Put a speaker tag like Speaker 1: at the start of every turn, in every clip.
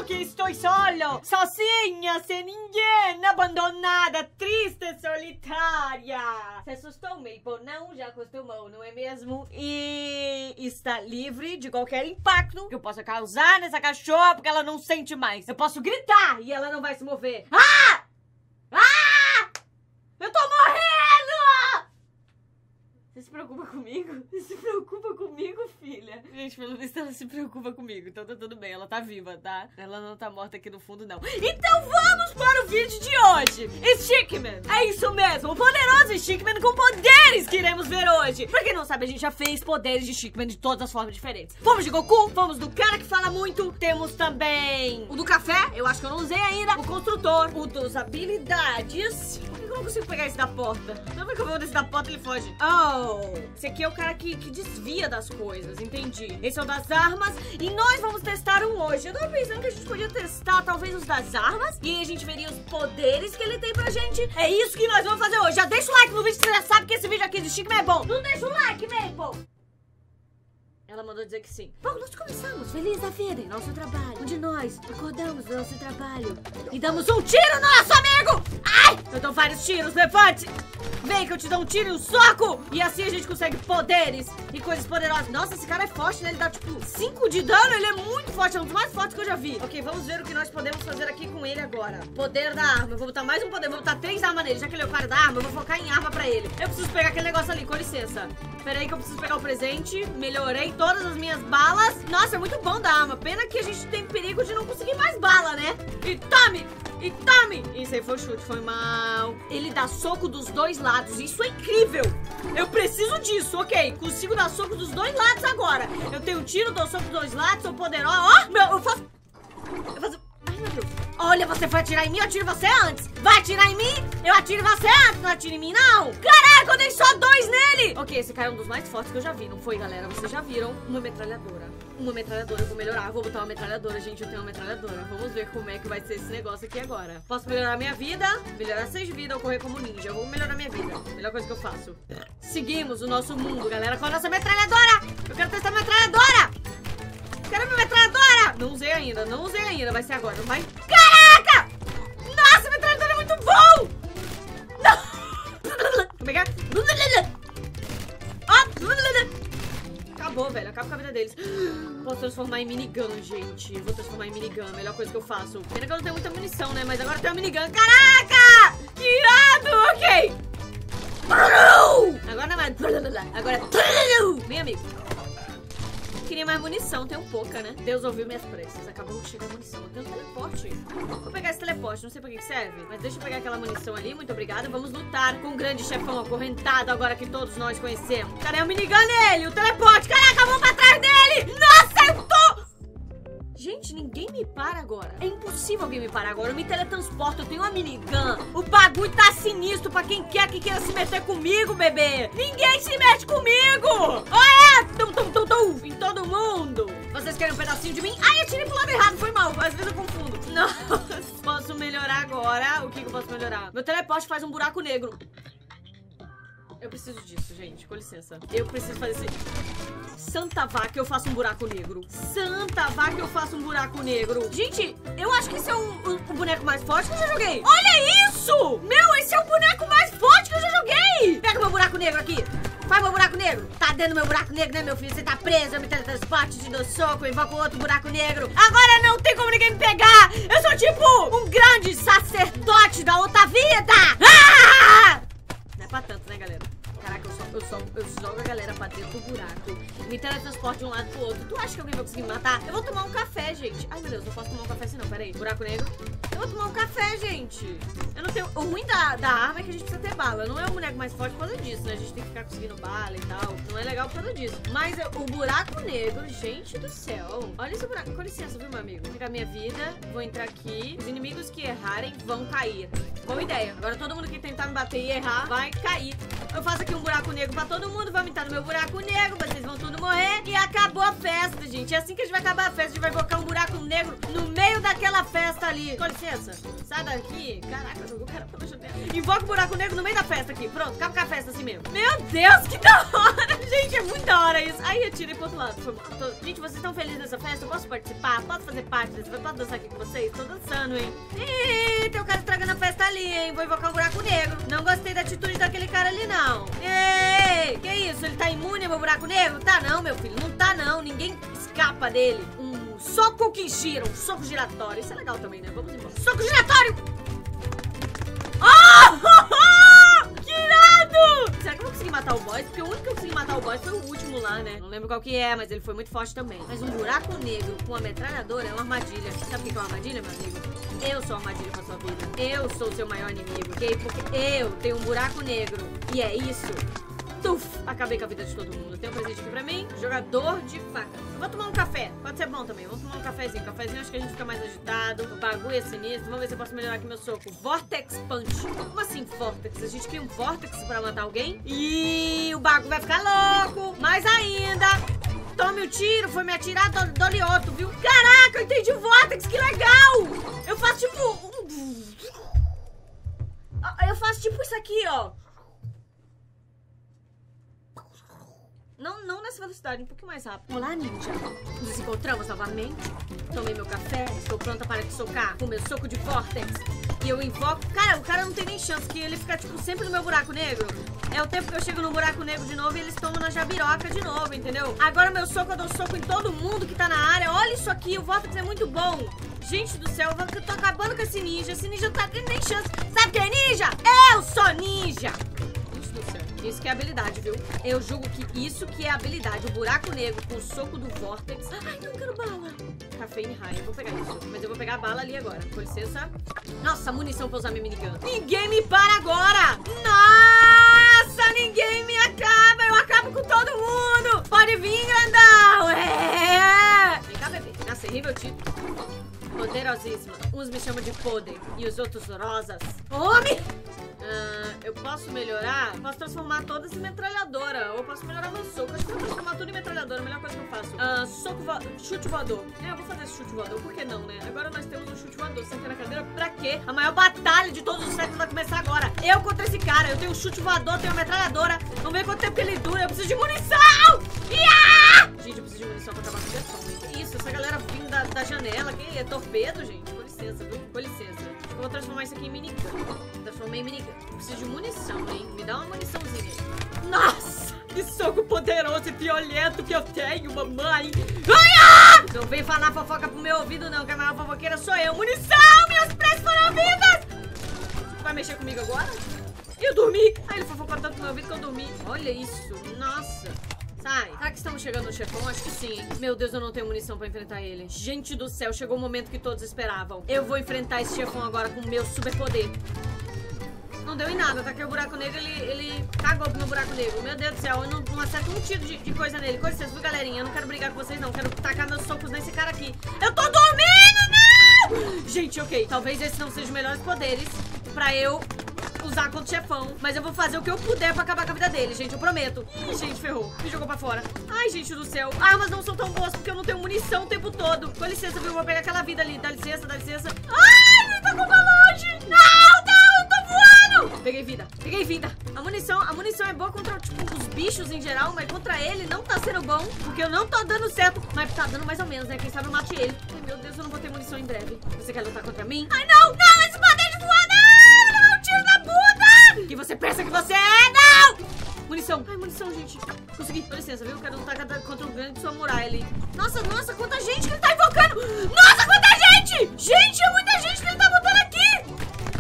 Speaker 1: que estou solo, sozinha, sem ninguém, abandonada, triste, solitária. Se assustou, Maple? Não, já acostumou, não é mesmo? E está livre de qualquer impacto que eu possa causar nessa cachorra, porque ela não sente mais. Eu posso gritar e ela não vai se mover. Ah! Ah! Eu tô morrendo! Você se preocupa comigo? Você se preocupa comigo, filha? Gente, pelo visto ela se preocupa comigo, então tá tudo bem, ela tá viva, tá? Ela não tá morta aqui no fundo, não. Então vamos para o vídeo de hoje. Stickman, é isso mesmo, o poderoso Stickman com poderes que iremos ver hoje. Pra quem não sabe, a gente já fez poderes de Stickman de todas as formas diferentes. Fomos de Goku, fomos do cara que fala muito, temos também o do café, eu acho que eu não usei ainda, o construtor, o dos habilidades. Eu não consigo pegar esse da porta. Não é que eu vou desse da porta e ele foge. Oh, esse aqui é o cara que desvia das coisas, entendi. Esse é o das armas e nós vamos testar um hoje. Eu tava pensando que a gente podia testar talvez os das armas e aí a gente veria os poderes que ele tem pra gente. É isso que nós vamos fazer hoje. Já deixa o like no vídeo, você já sabe que esse vídeo aqui de Stickman é bom. Não deixa o like, Maple. Ela mandou dizer que sim. Bom, nós começamos feliz da vida em nosso trabalho, onde nós acordamos do nosso trabalho e damos um tiro no nosso amigo. Ai, eu dou vários tiros, levante. Vem que eu te dou um tiro e um soco. E assim a gente consegue poderes e coisas poderosas. Nossa, esse cara é forte, né? Ele dá tipo 5 de dano, ele é muito forte, é um dos mais fortes que eu já vi. Ok, vamos ver o que nós podemos fazer aqui com ele agora. Poder da arma, eu vou botar mais um poder, vou botar 3 armas nele. Já que ele é o cara da arma, eu vou focar em arma pra ele. Eu preciso pegar aquele negócio ali, com licença. Pera aí que eu preciso pegar o presente. Melhorei todas as minhas balas. Nossa, é muito bom da arma. Pena que a gente tem perigo de não conseguir mais bala, né? E tome! E tome! Isso aí foi chute, foi mal. Ele dá soco dos dois lados. Isso é incrível! Eu preciso disso, ok. Consigo dar soco dos dois lados agora. Eu tenho tiro, dou soco dos dois lados, sou poderosa. Ó, meu, eu faço... Ai, meu Deus. Olha, você vai atirar em mim, eu atiro você antes. Vai atirar em mim, eu atiro você antes. Não atira em mim, não. Caraca, eu dei só 2 nele. Ok, esse cara é um dos mais fortes que eu já vi, não foi, galera? Vocês já viram uma metralhadora. Uma metralhadora, eu vou melhorar. Vou botar uma metralhadora, gente, eu tenho uma metralhadora. Vamos ver como é que vai ser esse negócio aqui agora. Posso melhorar minha vida, melhorar 6 de vida ou correr como ninja. Eu vou melhorar minha vida. Melhor coisa que eu faço. Seguimos o nosso mundo, galera, com a nossa metralhadora. Eu quero testar a metralhadora. Quero minha metralhadora! Não usei ainda, vai ser agora, não vai? Caraca! Nossa, a metralhadora é muito bom! Não! Vou pegar. Acabou, velho, acaba com a vida deles. Posso transformar em minigun, gente. Vou transformar em minigun, melhor coisa que eu faço. Pena que eu não tenho muita munição, né? Mas agora eu tenho minigun. Caraca! Que irado! Ok! Agora não é mais. Agora é. Vem, amigo. Queria mais munição, tenho pouca, né? Deus ouviu minhas preces, acabou de chegar a munição. Eu tenho um teleporte. Vou pegar esse teleporte, não sei pra que serve, mas deixa eu pegar aquela munição ali, muito obrigada. Vamos lutar com o grande chefão acorrentado agora que todos nós conhecemos. Cadê o minigun nele? O teleporte, caraca, vamos pra trás dele! Nossa, eu tô... Gente, ninguém me para agora. É impossível alguém me parar agora. Eu me teletransporto, eu tenho uma minigun. O bagulho tá sinistro pra quem quer que queira se meter comigo, bebê. Ninguém se mete comigo. Olha! Em todo mundo. Vocês querem um pedacinho de mim? Ai, eu tirei pro lado errado, foi mal. Às vezes eu confundo. Nossa, posso melhorar agora? O que eu posso melhorar? Meu teleporte faz um buraco negro. Eu preciso disso, gente, com licença. Eu preciso fazer esse... Santa vaca, eu faço um buraco negro. Santa vaca, eu faço um buraco negro. Gente, eu acho que esse é o boneco mais forte que eu já joguei. Olha isso! Meu, esse é o boneco mais forte que eu já joguei. Pega meu buraco negro aqui. Faz meu buraco negro. Tá dentro do meu buraco negro, né, meu filho? Você tá preso, eu me teletransporte, te dou soco, eu invoco outro buraco negro. Agora não tem como ninguém me pegar. Eu sou tipo um grande sacerdote da outra vida. Ah! Não é pra tanto, né, galera? Caraca, eu jogo a galera pra dentro do buraco. Me teletransporte de um lado pro outro. Tu acha que alguém vai conseguir me matar? Eu vou tomar um café, gente. Ai, meu Deus, não posso tomar um café assim não. Pera aí, buraco negro. Eu vou tomar um café, gente. Eu não tenho... O ruim da arma é que a gente precisa ter bala. Não é o boneco mais forte por causa disso, né? A gente tem que ficar conseguindo bala e tal. Não é legal por causa disso. Mas o buraco negro, gente do céu. Olha esse buraco. Com licença, viu, meu amigo? Vou pegar minha vida. Vou entrar aqui. Os inimigos que errarem vão cair. Boa ideia. Agora todo mundo que tentar me bater e errar vai cair. Eu faço aqui um buraco negro pra todo mundo. Vamos entrar no meu buraco negro. Vocês vão tudo morrer. E acabou a festa, gente. É assim que a gente vai acabar a festa. A gente vai colocar um buraco negro no meio daquela festa ali. Com licença. Sai daqui. Caraca, jogou o cara pra deixar dentro. Invoca o buraco negro no meio da festa aqui. Pronto, acaba com a festa assim mesmo. Meu Deus, que da hora, Gente, é muito da hora isso. Aí eu tirei pro outro lado. Gente, vocês estão felizes nessa festa? Eu posso participar? Posso fazer parte dessa festa? Posso dançar aqui com vocês? Tô dançando, hein? Ih, tem um cara estragando a festa ali, hein? Vou invocar um buraco negro. Não gostei da atitude daquele cara ali, não. Ei, que isso? Ele tá imune ao meu buraco negro? Tá não, meu filho. Não tá não. Ninguém escapa dele. Um soco que gira. Um soco giratório. Isso é legal também, né? Vamos embora. Soco giratório! Que irado! Será que eu vou conseguir matar o boss? Porque o único que eu consegui matar o boss foi o último lá, né? Não lembro qual que é, mas ele foi muito forte também. Mas um buraco negro com uma metralhadora é uma armadilha. Sabe o que é uma armadilha, meu amigo? Eu sou a armadilha pra sua vida. Eu sou o seu maior inimigo, ok? Porque eu tenho um buraco negro. E é isso. Tuf! Acabei com a vida de todo mundo. Tem um presente aqui pra mim. Jogador de faca. Eu vou tomar um café. Pode ser bom também. Vamos tomar um cafezinho. Cafezinho acho que a gente fica mais agitado. O bagulho é sinistro. Vamos ver se eu posso melhorar aqui meu soco. Vortex Punch. Como assim Vortex? A gente cria um Vortex pra matar alguém? E o bagulho vai ficar louco. Mais ainda. Tome o tiro. Foi me atirar. Dole outro, viu? Caraca, eu entendi o Vortex. Que legal. Eu faço tipo... Eu faço tipo isso aqui, ó. Não nessa velocidade, um pouquinho mais rápido. Olá, ninja. Nos encontramos novamente. Tomei meu café, estou pronta para te socar com meu soco de Vortex. E eu invoco... Cara, o cara não tem nem chance, que ele fica, tipo, sempre no meu buraco negro. É o tempo que eu chego no buraco negro de novo e eles tomam na jabiroca de novo, entendeu? Agora meu soco, eu dou soco em todo mundo que tá na área. Olha isso aqui, o Vortex é muito bom. Gente do céu, eu tô acabando com esse ninja. Esse ninja não tá tendo nem chance. Sabe quem é ninja? Eu sou ninja! Isso que é habilidade, viu? Eu julgo que isso que é habilidade. O buraco negro com o soco do Vortex. Ai, não quero bala. Cafeine High. Eu vou pegar isso. Mas eu vou pegar a bala ali agora. Com licença. Nossa, munição pra usar minha minigun. Ninguém me para agora! Nossa, ninguém me acaba. Eu acabo com todo mundo. Pode vir, grandão. É. Vem cá, bebê. Nossa, nível título. Poderosíssima. Uns me chamam de podre e os outros rosas. Homem! Eu posso melhorar? Posso transformar todas em metralhadora. Ou eu posso melhorar meu soco. Acho que eu vou transformar tudo em metralhadora. A melhor coisa que eu faço. Chute voador. Eu vou fazer esse chute voador. Por que não, né? Agora nós temos um chute voador. Senta na cadeira. Pra quê? A maior batalha de todos os séculos vai começar agora. Eu contra esse cara. Eu tenho um chute voador, tenho uma metralhadora. Vamos ver quanto tempo que ele dura. Eu preciso de munição! Gente, eu preciso de munição pra acabar com o defão. Que isso? Essa galera vindo da janela. Que é torpedo, gente? Com licença, viu? Com licença. Eu vou transformar isso aqui em minigun. Transformei em minigun. Preciso de munição, hein? Me dá uma muniçãozinha aí. Nossa! Que soco poderoso e violento que eu tenho, mamãe! Ai! Não vem falar fofoca pro meu ouvido, não, que a maior fofoqueira sou eu. Munição! Meus preços foram ouvidos! Vai mexer comigo agora? Eu dormi! Ai, ele fofocou tanto no meu ouvido que eu dormi. Olha isso! Nossa! Sai. Será que estamos chegando no chefão? Acho que sim, hein? Meu Deus, eu não tenho munição pra enfrentar ele. Gente do céu, chegou o momento que todos esperavam. Eu vou enfrentar esse chefão agora com o meu superpoder. Não deu em nada, tá aqui o buraco negro, ele cagou pro meu buraco negro. Meu Deus do céu, eu não acerto um tiro de coisa nele. Com licença, viu, galerinha? Eu não quero brigar com vocês, não. Quero tacar meus socos nesse cara aqui. Eu tô dormindo, não! Gente, ok. Talvez esses não sejam os melhores poderes pra eu usar contra o chefão. Mas eu vou fazer o que eu puder pra acabar com a vida dele, gente. Eu prometo. Ih, gente, ferrou. Me jogou pra fora. Ai, gente do céu. Armas não são tão boas porque eu não tenho munição o tempo todo. Com licença, viu? Eu vou pegar aquela vida ali. Dá licença, dá licença. Ai, ele tá com longe. Não, eu tô voando. Peguei vida. Peguei vida. A munição é boa contra, tipo, os bichos em geral, mas contra ele não tá sendo bom, porque eu não tô dando certo. Mas tá dando mais ou menos, né? Quem sabe eu mate ele. Ai, meu Deus, eu não vou ter munição em breve. Você quer lutar contra mim? Ai, não, não, esse poder de voar, não! Tiro da puta! Que você pensa que você é? Não! Munição. Ai, munição, gente. Consegui. Com licença, viu? Eu quero lutar contra o grande samurai ali. Nossa, quanta gente que ele tá invocando! Nossa, quanta gente! Gente, é muita gente que ele tá botando aqui!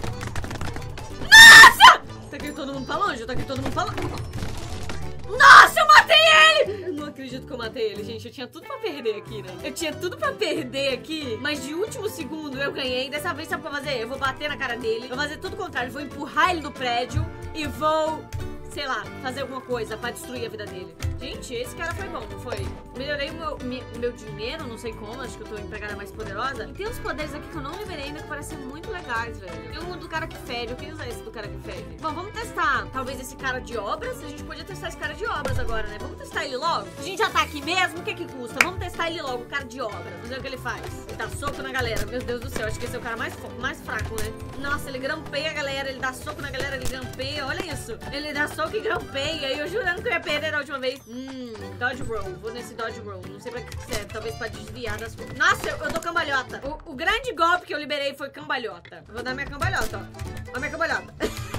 Speaker 1: Nossa! Tá aqui todo mundo pra longe? Tá aqui todo mundo pra longe? Nossa, eu matei ele! Eu não acredito que eu matei ele, gente. Eu tinha tudo pra perder aqui, né? Eu tinha tudo pra perder aqui, mas de último segundo eu ganhei. Dessa vez, sabe o que eu vou fazer? Eu vou bater na cara dele, vou fazer tudo o contrário. Vou empurrar ele do prédio e vou, sei lá, fazer alguma coisa pra destruir a vida dele. Gente, esse cara foi bom, não foi? Melhorei o meu dinheiro, não sei como. Acho que eu tô empregada mais poderosa. E tem uns poderes aqui que eu não liberei ainda que parecem muito legais, velho. Tem um do cara que fede. Eu queria usar esse do cara que fede. Bom, vamos testar talvez esse cara de obras. A gente podia testar esse cara de obras agora, né? Vamos testar ele logo? A gente já tá aqui mesmo, o que que custa? Vamos testar ele logo, o cara de obras. Vamos ver o que ele faz. Ele dá soco na galera. Meu Deus do céu, acho que esse é o cara mais fraco, né? Nossa, ele grampeia a galera. Ele dá soco na galera, ele grampeia. Olha isso. Ele dá soco soco e grampeia. E eu jurando que eu ia perder da última vez. Dodge roll. Vou nesse dodge roll. Não sei pra que serve. Talvez pra desviar das coisas. Nossa, eu dou cambalhota. O grande golpe que eu liberei foi cambalhota. Eu vou dar minha cambalhota, ó. Ó minha cambalhota.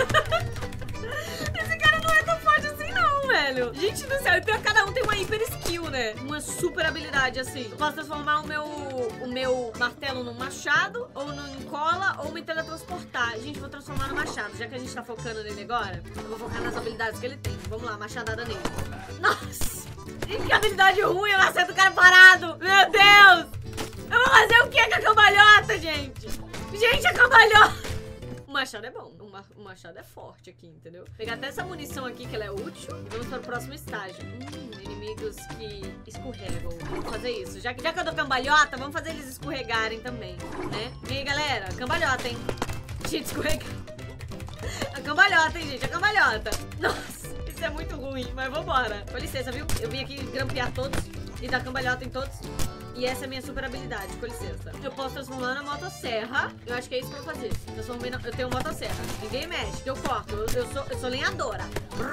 Speaker 1: Esse cara não é tão forte assim não, velho. Gente do céu, e pior que cada um tem uma hiper skill, né? Uma super habilidade, assim. Eu posso transformar o meu martelo num machado, ou num cola, ou me teletransportar. Gente, vou transformar no machado. Já que a gente tá focando nele agora, eu vou focar nas habilidades que ele tem. Vamos lá, machadada nele. Nossa! Gente, que habilidade ruim, eu acerto o cara parado. Meu Deus! Eu vou fazer o que com a cambalhota, gente? Gente, a cambalhota! O machado é bom, o machado é forte aqui, entendeu? Pegar até essa munição aqui, que ela é útil. E vamos para o próximo estágio. Inimigos que escorregam. Vamos fazer isso. Já que eu dou cambalhota, vamos fazer eles escorregarem também, né? E aí, galera, cambalhota, hein? Gente, escorrega. A cambalhota, hein, gente? A cambalhota. Nossa, isso é muito ruim, mas vambora. Com licença, viu? Eu vim aqui grampear todos e dar cambalhota em todos. E essa é a minha super habilidade, com licença. Eu posso transformar na motosserra. Eu acho que é isso que eu vou fazer. Eu tenho motosserra. Ninguém mexe, que eu corto. Eu sou lenhadora.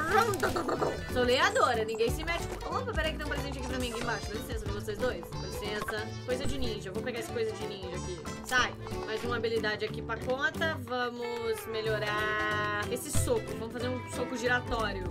Speaker 1: Sou lenhadora, ninguém se mexe. Opa, peraí que tem um presente aqui pra mim aqui embaixo. Com licença, pra vocês dois. Com licença. Coisa de ninja. Eu vou pegar essa coisa de ninja aqui. Sai. Mais uma habilidade aqui pra conta. Vamos melhorar esse soco. Vamos fazer um soco giratório.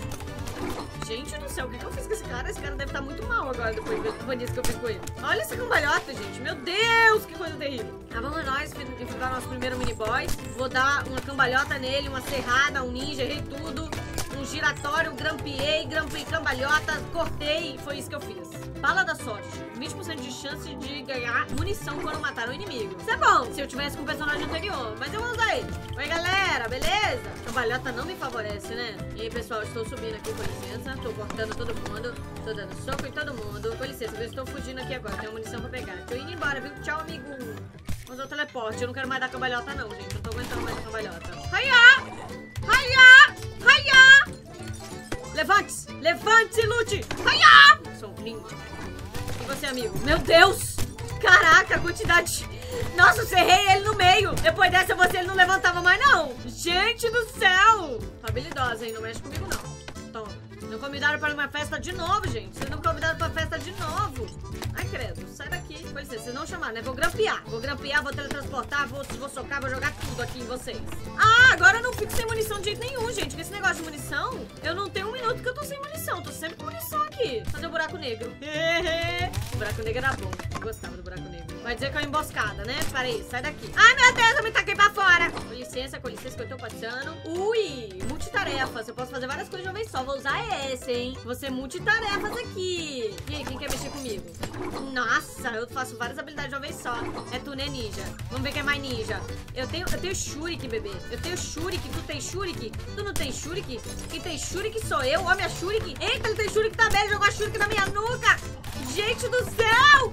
Speaker 1: Gente do céu, o que eu fiz com esse cara? Esse cara deve estar muito mal agora depois disso que eu fiz com ele. Olha essa cambalhota, gente. Meu Deus, que coisa terrível. Ah, vamos nós enfrentar o nosso primeiro mini boss. Vou dar uma cambalhota nele, uma serrada, um ninja, errei tudo. Um giratório, grampeei cambalhota, cortei. Foi isso que eu fiz. Bala da sorte. 20% de chance de ganhar munição quando matar um inimigo. Isso é bom, se eu tivesse com o personagem anterior. Mas eu vou usar ele. Oi, galera, beleza? Cambalhota não me favorece, né? E aí, pessoal, estou subindo aqui, com licença. Estou cortando todo mundo. Estou dando soco em todo mundo. Com licença, eu estou fugindo aqui agora. Tenho munição pra pegar. Estou indo embora, viu? Tchau, amigo. Vamos ao teleporte. Eu não quero mais dar cambalhota, não, gente. Eu tô aguentando mais a cambalhota. Haia! Haia! Haia! Levante-se! Levante-se, lute! Haia! Sou um ninja. E você, amigo? Meu Deus! Caraca, a quantidade... Nossa, eu serrei ele no meio. Depois dessa, ele não levantava mais, não. Gente do céu! Habilidosa, hein? Não mexe comigo, não. Toma. Não convidaram para uma festa de novo, gente. Vocês não convidaram para festa de novo. Ai, credo. Sai daqui. Com licença, vocês não chamaram, né? Vou grampear. Vou grampear, vou teletransportar, vou socar, vou jogar tudo aqui em vocês. Ah, agora eu não fico sem munição de jeito nenhum, gente. Com esse negócio de munição, eu não tenho um minuto que eu tô sem munição. Tô sempre com munição aqui. Fazer o buraco negro. O buraco negro era bom. Eu gostava do buraco negro. Vai dizer que é uma emboscada, né? Peraí, sai daqui. Ai, meu Deus, eu me taquei pra fora. Com licença, que eu tô passando. Ui, multitarefas. Eu posso fazer várias coisas de uma vez só. Vou usar esse, hein? Vou ser multitarefas aqui. E aí, quem quer mexer comigo? Nossa, eu faço várias habilidades de uma vez só. É tu, né, ninja? Vamos ver quem é mais ninja. Eu tenho shuriken, bebê. Eu tenho shuriken. Tu tem shuriken? Tu não tem shuriken? Quem tem shuriken sou eu. Ó, minha shuriken. Eita, ele tem shuriken também. Jogou a shuriken na minha nuca. Gente do céu!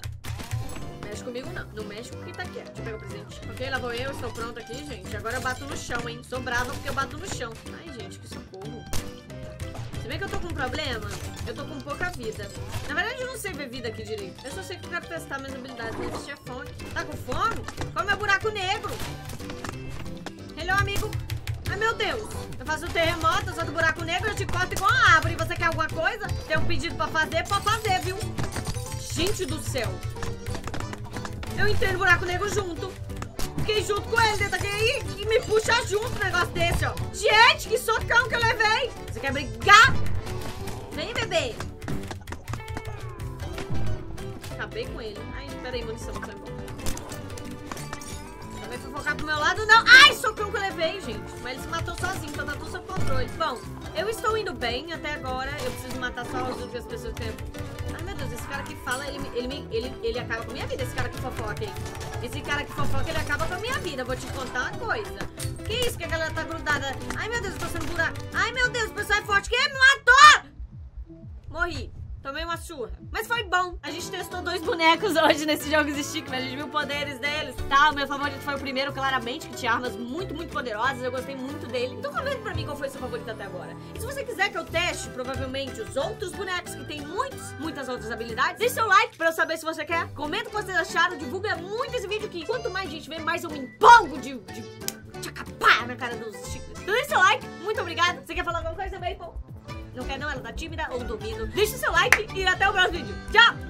Speaker 1: Mexe comigo, não. Não mexe com quem tá quieto. Deixa eu pegar o presente. Ok, lá vou eu. Estou pronto aqui, gente. Agora eu bato no chão, hein? Sou brava porque eu bato no chão. Ai, gente, que socorro. Se bem que eu tô com um problema, eu tô com pouca vida. Na verdade, eu não sei ver vida aqui direito. Eu só sei que eu quero testar minhas habilidades nesse chefão aqui. Tá com fome? Come meu buraco negro. Hello, amigo. Ai, meu Deus. Eu faço um terremoto, eu sou do buraco negro, eu te corto igual uma árvore. Você quer alguma coisa? Tem um pedido pra fazer, pode fazer, viu? Gente do céu. Eu entrei no buraco negro junto. Fiquei junto com ele dentro aqui e me puxa junto um negócio desse, ó. Gente, que socão que eu levei. Você quer brigar? Vem, bebê. Acabei com ele. Ai, peraí, munição, foi embora. Também foi focar pro meu lado, não. Ai, socão que eu levei, gente. Mas ele se matou sozinho, então tá tudo sob controle. Bom, eu estou indo bem até agora. Eu preciso matar só as outras pessoas que... Ai, meu Deus, esse cara que fala, ele acaba com a minha vida, esse cara que fofoca, hein? Esse cara que fofoca, ele acaba com a minha vida. Vou te contar uma coisa. Que isso que a galera tá grudada? Ai, meu Deus, eu tô sendo buraco. Ai, meu Deus, o pessoal é forte. Quem me matou? Morri. Tomei uma surra. Mas foi bom. A gente testou 2 bonecos hoje nesse jogo Stickman. A gente viu poderes deles. Tá, o meu favorito foi o primeiro, claramente, que tinha armas muito, muito poderosas. Eu gostei muito dele. Então comenta pra mim qual foi o seu favorito até agora. E se você quiser que eu teste, provavelmente, os outros bonecos que tem muitas outras habilidades, deixe seu like pra eu saber se você quer. Comenta o que vocês acharam. Divulga muito esse vídeo que quanto mais gente vê, mais eu me empolgo de tchacapá na cara dos chicos. Então deixa seu like, muito obrigada. Você quer falar alguma coisa também, pô? Não quer não? Ela tá tímida ou dormindo? Deixa o seu like e até o próximo vídeo. Tchau!